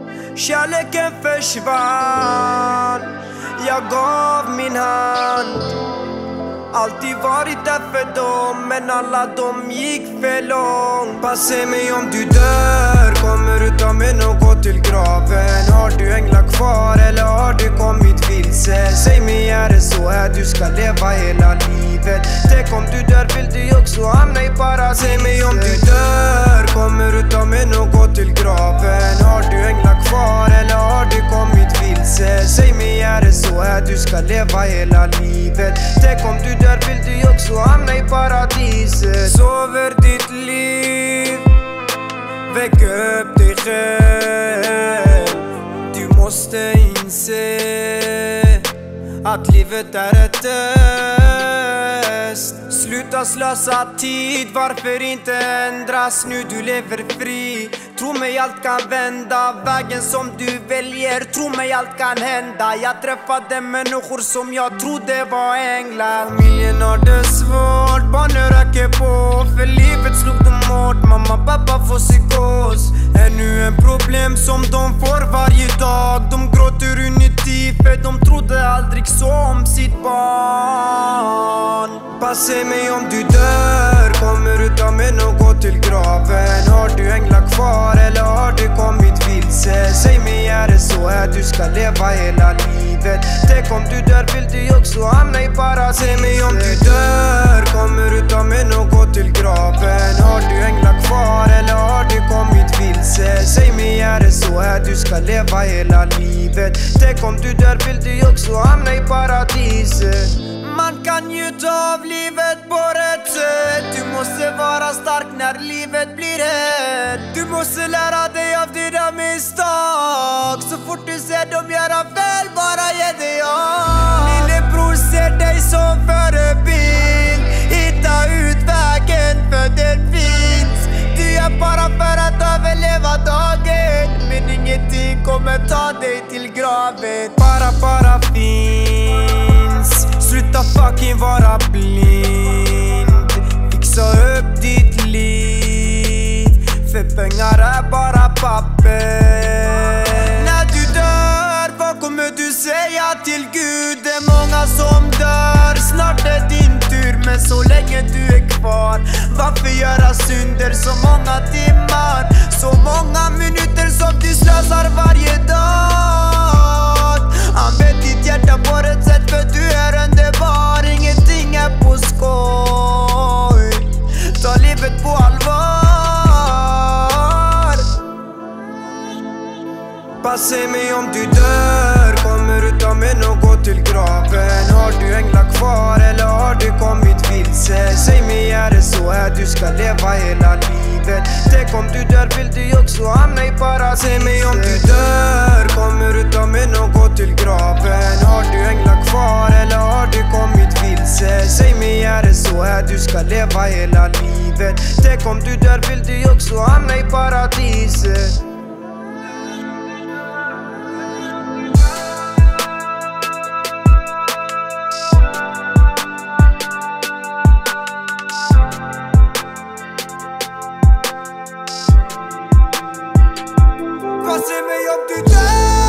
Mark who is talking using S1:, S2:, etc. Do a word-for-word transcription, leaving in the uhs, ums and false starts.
S1: Kärleken försvann. Jag gav min hand. Alltid varit där för dem, men alla de gick för långt. Passa mig om du dör, kommer du ta med något till graven? Har du änglar kvar eller har du kommit vilse? Säg mig, är det så här du ska leva hela livet? Tänk om du dör, vill du också hamna i paradis? Säg mig om du dör, kommer du ta med något till graven? Har du änglar kvar eller har du kommit vilse? Säg mig, är det så här du ska leva hela livet? Tänk om du dör, vill du också hamna i paradiset? Sover ditt liv, väck upp dig själv. Du måste inse att livet är ett test. Sluta slösa tid, varför inte ändras nu du lever fri? Tro mig, allt kan vända, vägen som du väljer. Tro mig, allt kan hända. Jag träffade människor som jag trodde var änglar. Familjen har det svårt, barnen röker på. För livet slog dem hårt, mamma, pappa får psykos. Ännu en problem som de får varje dag. De gråter inuti för de trodde aldrig så om sitt barn. Passa mig om du dör, kommer du ta med något till graven? Har du änglar kvar eller har du kommit vilse? Säg mig, är det så här du ska leva hela livet? Tänk om du dör, vill du också hamna i paradis? Säg mig om du dör, kommer du ta med något till graven? Har du änglar kvar eller har du kommit vilse? Säg mig, är det så här du ska leva hela livet? Tänk om du dör, vill du också hamna i paradiset? Man kan njuta av livet på rätt sätt. Du måste vara stark när livet blir hett. Du måste lära dig av dina misstag. Så fort du ser dem göra fel, bara ge dig av. Lillebror ser dig som förebild. Hitta ut vägen, för den finns. Du är bara för att överleva dagen, men ingenting kommer ta dig till graven. Bara, bara finns. Sluta fucking vara blind. Fixa upp ditt liv, för pengar är bara papper. När du dör, vad kommer du säga till Gud? Det är många som dör, snart är din tur. Men så länge du är kvar, varför göra synder så många timmar? Så många minuter som du slösar varje dag. Använd ditt hjärta på rätt sätt, för du är underbar. Ingenting är på skoj. Ta livet på allvar. Passa mig om du dör, kommer du ta med något till graven? Har du änglar kvar eller har du kommit vilse? Säg mig, är det så här du ska leva hela livet? Tänk om du dör, vill du också hamna i paradis? Säg mig om du dör, kommer du ta med något till graven? Har du änglar kvar eller har du kommit vilse? Säg mig, är det så här du ska leva hela livet? Tänk om du dör, vill du också hamna i paradiset? Passa mig om du dör.